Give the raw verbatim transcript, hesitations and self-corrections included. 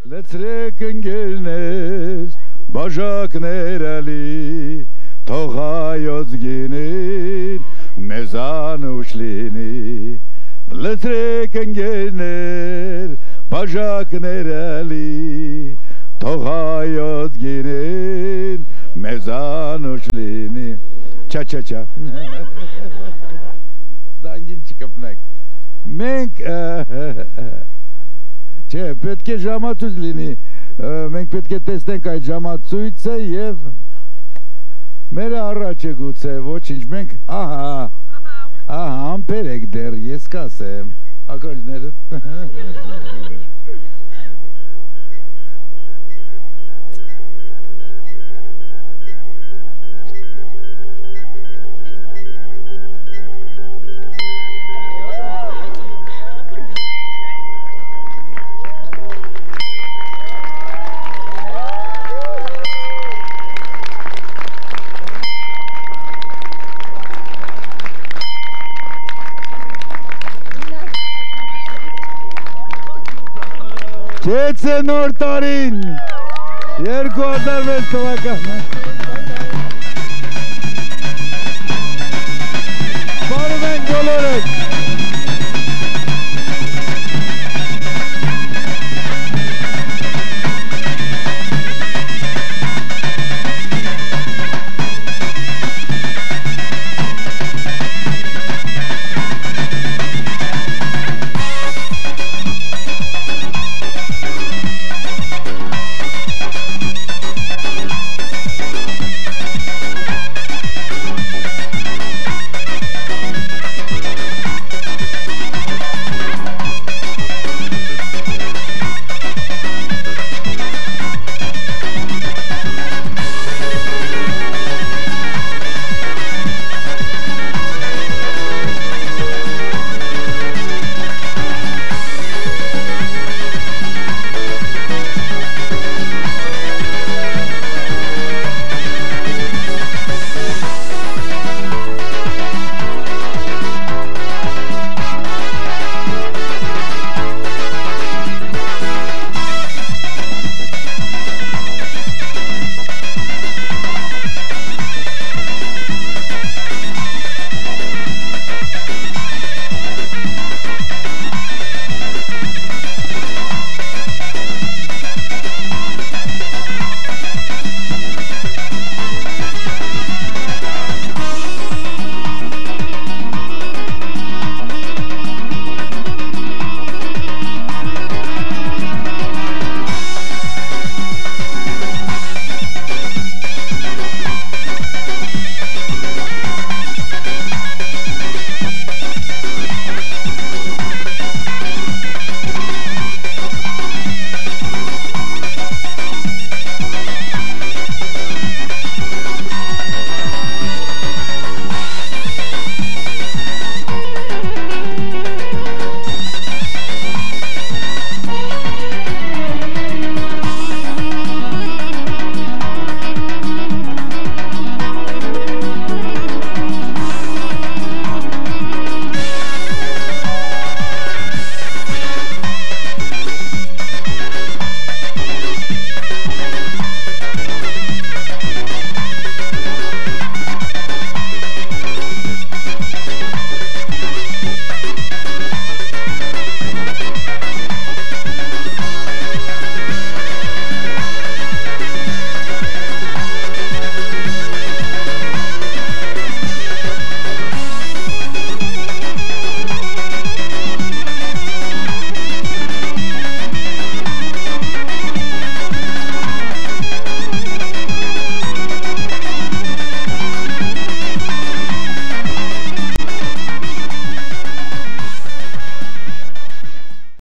Լցրեք ընկերներ բաժակներալի թող հայոց գինին մեզանուշ լինի Լցրեք ընկերներ բաժակներալի թող հայոց գինին մեզանուշ լինի Չա չա չա Զանգին չկպնեք Մենք Չէ, պետք է ժամացույց լինի, մենք պետք է տեսնենք այդ ժամացույցը և մեր առաջ է գուցե, ոչինչ, մենք, ահա, ահա, ամպեր եք դեր, ես կասեմ, ակոջներըտ, Չեցե նոր տարին, երկու հազար վեց թվականը Բարում ենք բոլորդ